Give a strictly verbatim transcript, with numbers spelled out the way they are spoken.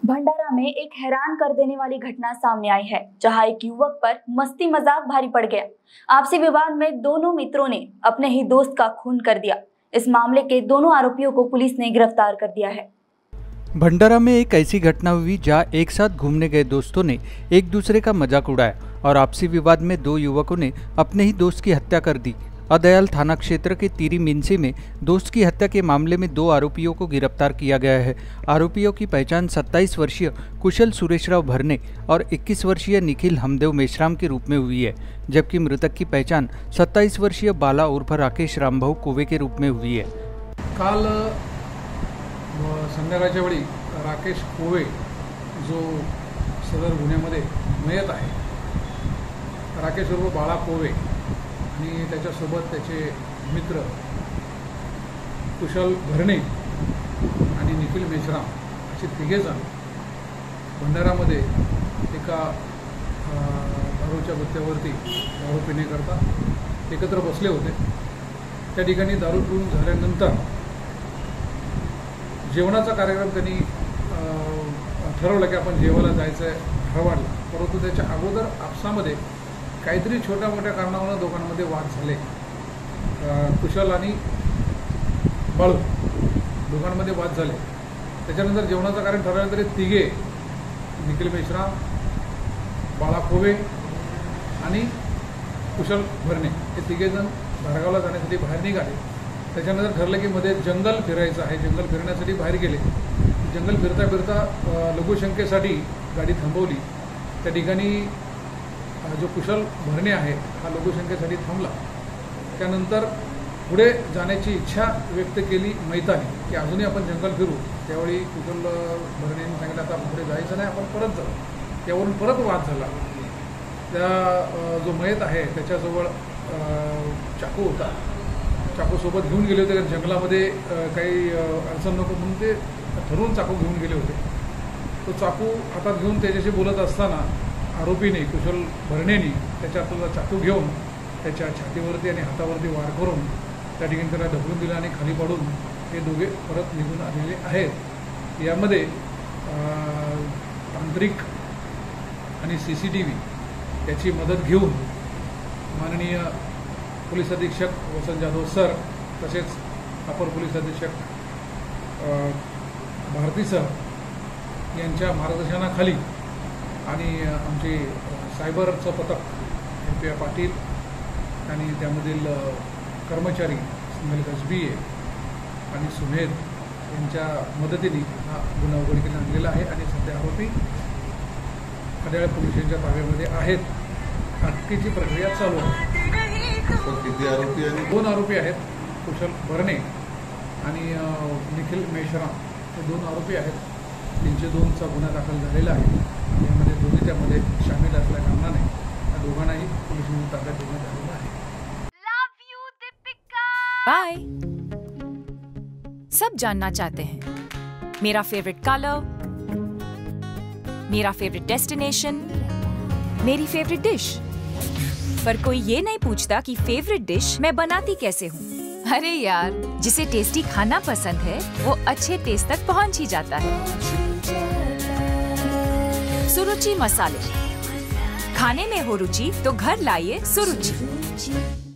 भंडारा में एक हैरान कर देने वाली घटना सामने आई है, जहां एक युवक पर मस्ती मजाक भारी पड़ गया। आपसी विवाद में दोनों मित्रों ने अपने ही दोस्त का खून कर दिया। इस मामले के दोनों आरोपियों को पुलिस ने गिरफ्तार कर दिया है। भंडारा में एक ऐसी घटना हुई जहां एक साथ घूमने गए दोस्तों ने एक दूसरे का मजाक उड़ाया और आपसी विवाद में दो युवकों ने अपने ही दोस्त की हत्या कर दी। अदयाल थाना क्षेत्र के तीरी मिनसी में दोस्त की हत्या के मामले में दो आरोपियों को गिरफ्तार किया गया है। आरोपियों की पहचान सत्ताईस वर्षीय कुशल सुरेशराव भरने और इक्कीस वर्षीय निखिल हमदेव मेश्राम के रूप में हुई है, जबकि मृतक की पहचान सत्ताईस वर्षीय बाला उर्फ राकेश रामभाऊ कोवे के रूप में हुई है। काल संध्याकाळच्या वेळी राकेश कोवे जो सदर गुन्ह्यामध्ये मयत आहे, राकेश उर्फ बाळा कोवे आणि त्याच्यासोबत त्याचे मित्र कुशल भरणे आणि निखिल मेश्राम असे तिघेजण भंडारामध्ये एका दारूच्या गुत्त्यावरती दारू पिण्याकरता एकत्र बसले होते। त्या ठिकाणी दारू पिऊन झाल्यानंतर जेवणाचा कार्यक्रम त्यांनी ठरवला की आपण जेवायला जायचं आहे ठरवला, परंतु त्याच्या अगोदर आपसामध्ये काहीतरी छोट्या मोठ्या कारणावरून दोघांमध्ये वाद झाले। कुशल आणि बाळू दोघांमध्ये वाद झाले। त्याच्यानंतर जेवणाचं कारण ठरवलं तरी तिघे निखिल मेश्राम, बाळा कोवे आणि कुशल भरणे हे तिघेजण धारगावला जाण्यासाठी बाहेर निघाले। त्याच्यानंतर ठरलं की मध्ये जंगल फिरायचं आहे। जंगल फिरण्यासाठी बाहेर गेले। जंगल फिरता फिरता लघुशंकेसाठी गाडी थांबवली। त्या ठिकाणी जो कुशल भरणे आहे हा लघुशंकेसाठी थांबला। त्यानंतर पुढे जाण्याची इच्छा व्यक्त केली मैतानी की अजूनही आपण जंगल फिरू। त्यावेळी कुशल भरणेने सांगितलं आता पुढे जायचं नाही, आपण परत जाऊ। त्यावरून परत वाद झाला। त्या जो मयत आहे त्याच्याजवळ चाकू होता। चाकू सोबत घेऊन गेले होते, कारण जंगलामध्ये काही अडचण नको म्हणून ते ठरवून चाकू घेऊन गेले होते। तो चाकू हातात घेऊन त्याच्याशी बोलत असताना आरोपीने कुशल भरणेनी त्याच्या हाताला चाकू घेऊन त्याच्या छातीवरती आणि हातावरती वार करून त्या ठिकाणी त्याला ढकलून दिलं आणि खाली पाडून हे दोघे परत निघून आलेले आहेत। यामध्ये तांत्रिक आणि सी सी टी व्ही याची मदत घेऊन माननीय पोलीस अधीक्षक वसंत जाधव सर तसेच अपर पोलीस अधीक्षक भारती सर यांच्या मार्गदर्शनाखाली आणि आमचे सायबरचं पथक एम पी पाटील आणि त्यामधील कर्मचारी स्नेहल कसबीये आणि सुमेध यांच्या मदतीने हा गुन्हा उघडकीला आणलेला आहे आणि सध्या आरोपी अद्याळ पोलिसांच्या ताब्यामध्ये आहेत। अटकेची प्रक्रिया चालू आहे। किती आरोपी आहेत? दोन आरोपी आहेत, कुशल भरणे आणि निखिल मेश्राम हे दोन आरोपी आहेत। तीनशे दोनचा गुन्हा दाखल झालेला आहे। यामध्ये दोन्ही त्यामध्ये सामील असल्या कारणाने या दोघांनाही पोलिसांनी ताब्यात घेण्यात आलेलं आहे। बाय। सब जानना चाहते हैं मेरा फेवरेट कलर, मेरा फेवरेट डेस्टिनेशन, मेरी फेवरेट डिश, पर कोई ये नहीं पूछता कि फेवरेट डिश मैं बनाती कैसे हूँ। अरे यार, जिसे टेस्टी खाना पसंद है वो अच्छे टेस्ट तक पहुँच ही जाता है। सुरुचि मसाले, खाने में हो रुचि तो घर लाइए सुरुचि।